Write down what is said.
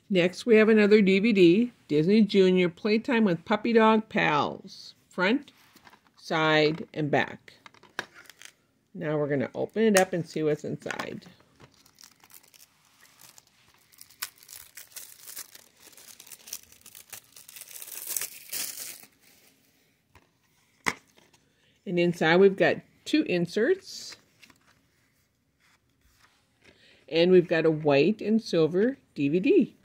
Next, we have another DVD, Disney Junior Playtime with Puppy Dog Pals. Front, side, and back. Now we're going to open it up and see what's inside. And inside we've got 2 inserts. And we've got a white and silver DVD.